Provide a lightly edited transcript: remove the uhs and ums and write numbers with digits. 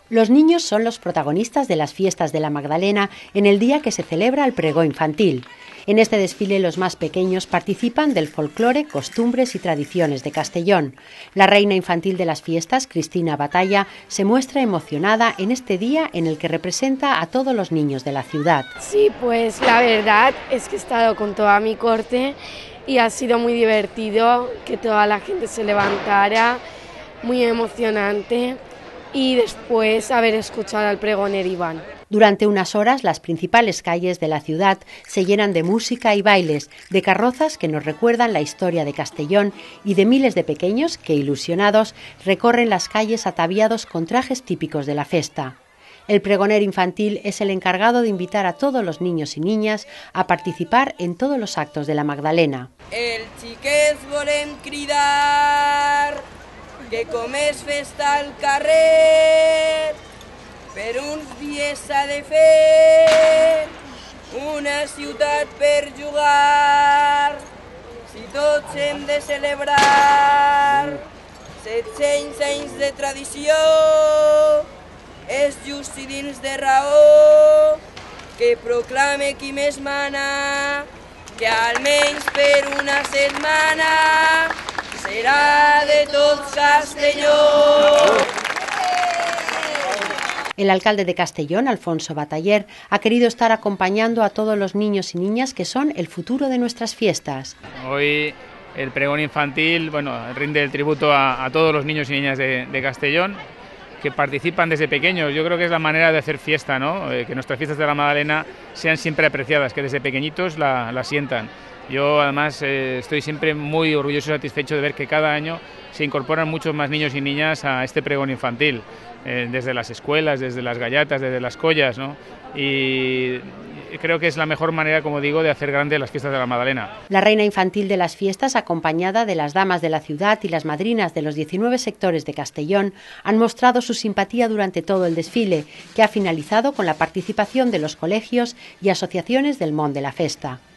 Los niños son los protagonistas de las fiestas de la Magdalena en el día que se celebra el pregó infantil. En este desfile los más pequeños participan del folclore, costumbres y tradiciones de Castellón. La reina infantil de las fiestas, Cristina Batalla, se muestra emocionada en este día en el que representa a todos los niños de la ciudad. Sí, pues la verdad es que he estado con toda mi corte y ha sido muy divertido que toda la gente se levantara, muy emocionante. Y después haber escuchado al pregonero Iván. Durante unas horas las principales calles de la ciudad se llenan de música y bailes, de carrozas que nos recuerdan la historia de Castellón y de miles de pequeños que, ilusionados, recorren las calles ataviados con trajes típicos de la festa. El pregonero infantil es el encargado de invitar a todos los niños y niñas a participar en todos los actos de la Magdalena. El xiquets volem cridar que com és festa al carrer, per uns dies s'ha de fer una ciutat per jugar. Si tots hem de celebrar 700 anys de tradició, és just i dins de raó que proclame qui més mana, que almenys per una setmana será de tots Castellón. El alcalde de Castellón, Alfonso Bataller, ha querido estar acompañando a todos los niños y niñas que son el futuro de nuestras fiestas. Hoy el pregón infantil rinde el tributo a todos los niños y niñas de Castellón que participan desde pequeños. Yo creo que es la manera de hacer fiesta, ¿no? Que nuestras fiestas de la Magdalena sean siempre apreciadas, que desde pequeñitos la sientan. Yo además estoy siempre muy orgulloso y satisfecho de ver que cada año se incorporan muchos más niños y niñas a este pregón infantil, desde las escuelas, desde las gallatas, desde las collas, ¿no? Y creo que es la mejor manera, como digo, de hacer grandes las fiestas de la Magdalena. La reina infantil de las fiestas, acompañada de las damas de la ciudad y las madrinas de los 19 sectores de Castellón, han mostrado su simpatía durante todo el desfile, que ha finalizado con la participación de los colegios y asociaciones del món de la festa.